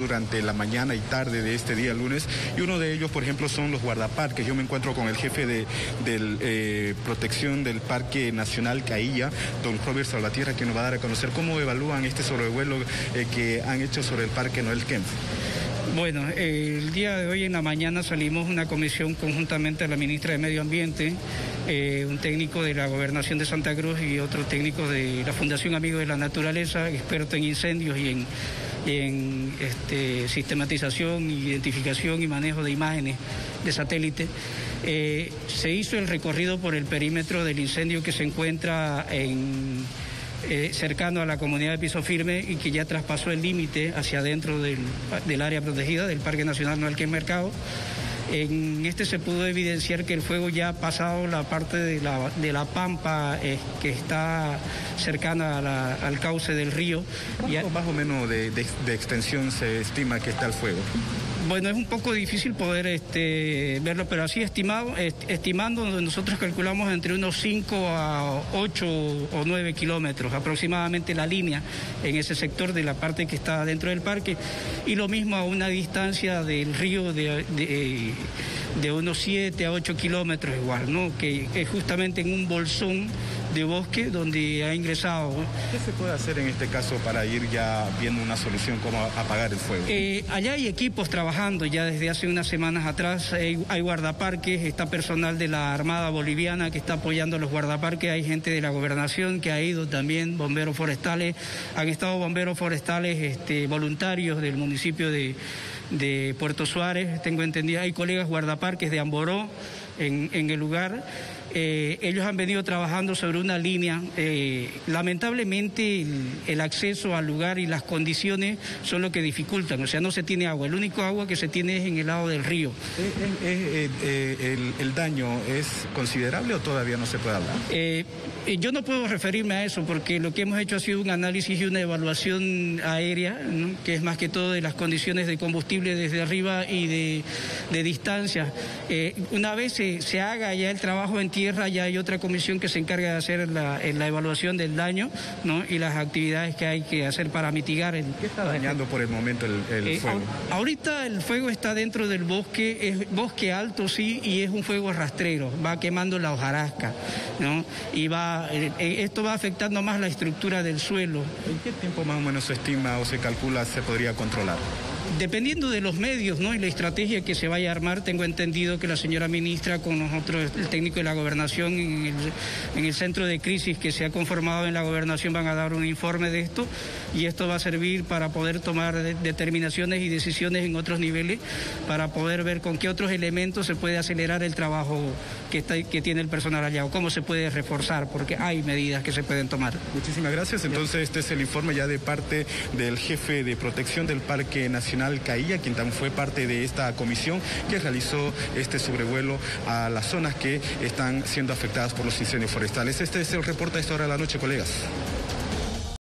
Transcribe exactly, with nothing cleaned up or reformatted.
durante la mañana y tarde de este día lunes, y uno de ellos, por ejemplo, son los guardaparques. Yo me encuentro con el jefe de, de eh, protección del Parque Nacional Cailla, don Robert Salvatierra, que nos va a dar a conocer cómo evalúan este sobrevuelo eh, que han hecho sobre el Parque Noel Kempff. Bueno, eh, el día de hoy en la mañana salimos una comisión conjuntamente a la ministra de Medio Ambiente, eh, un técnico de la Gobernación de Santa Cruz y otro técnico de la Fundación Amigos de la Naturaleza, experto en incendios y en, y en este, sistematización, identificación y manejo de imágenes de satélite. Eh, se hizo el recorrido por el perímetro del incendio que se encuentra en... Eh, cercano a la comunidad de Piso Firme y que ya traspasó el límite hacia adentro del, del área protegida del Parque Nacional Noel Kempff Mercado. En este se pudo evidenciar que el fuego ya ha pasado la parte de la, de la pampa eh, que está cercana a la, al cauce del río. ¿Cuánto más o menos de, de, de extensión se estima que está el fuego? Bueno, es un poco difícil poder este, verlo, pero así estimado, est estimando, nosotros calculamos entre unos cinco a ocho o nueve kilómetros aproximadamente la línea en ese sector de la parte que está dentro del parque, y lo mismo a una distancia del río de, de, de unos siete a ocho kilómetros igual, ¿no? Que es justamente en un bolsón de bosque donde ha ingresado. ¿Qué se puede hacer en este caso para ir ya viendo una solución como apagar el fuego? Eh, allá hay equipos trabajando ya desde hace unas semanas atrás, hay, hay guardaparques, está personal de la Armada Boliviana que está apoyando a los guardaparques, hay gente de la Gobernación que ha ido también, bomberos forestales, han estado bomberos forestales este, voluntarios del municipio de, de Puerto Suárez, tengo entendido, hay colegas guardaparques de Amboró en, en el lugar. Eh, ellos han venido trabajando sobre una línea. Eh, lamentablemente el, el acceso al lugar y las condiciones son lo que dificultan, o sea, no se tiene agua, el único agua que se tiene es en el lado del río. ¿Es, es, es, eh, el, ¿El daño es considerable o todavía no se puede hablar? Eh, yo no puedo referirme a eso porque lo que hemos hecho ha sido un análisis y una evaluación aérea, ¿no? Que es más que todo de las condiciones de combustible desde arriba y de, de distancia. Eh, una vez se, se haga ya el trabajo en tierra, Tierra, ya hay otra comisión que se encarga de hacer la, la evaluación del daño, ¿no? Y las actividades que hay que hacer para mitigar el... ¿Qué está dañando por el momento el, el eh, fuego? Ahorita el fuego está dentro del bosque, es bosque alto, sí, y es un fuego rastrero, va quemando la hojarasca, ¿no? Y va, eh, esto va afectando más la estructura del suelo. ¿En qué tiempo más o menos se estima o se calcula se podría controlar? Dependiendo de los medios, ¿no? Y la estrategia que se vaya a armar, tengo entendido que la señora ministra con nosotros, el técnico de la Gobernación, en el, en el centro de crisis que se ha conformado en la Gobernación, van a dar un informe de esto, y esto va a servir para poder tomar de, determinaciones y decisiones en otros niveles, para poder ver con qué otros elementos se puede acelerar el trabajo que, está, que tiene el personal allá, o cómo se puede reforzar, porque hay medidas que se pueden tomar. Muchísimas gracias. Entonces, este es el informe ya de parte del jefe de protección del Parque Nacional Cailla, quien también fue parte de esta comisión que realizó este sobrevuelo a las zonas que están siendo afectadas por los incendios forestales. Este es el reporte a esta hora de la noche, colegas.